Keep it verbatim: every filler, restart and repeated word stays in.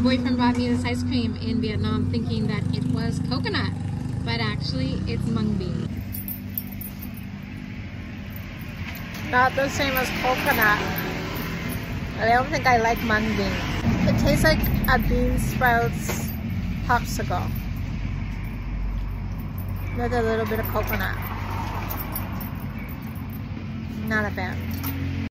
boyfriend bought me this ice cream in Vietnam thinking that it was coconut, but actually it's mung bean. Not the same as coconut. I don't think I like mung bean. It tastes like a bean sprouts popsicle with a little bit of coconut. Not a fan.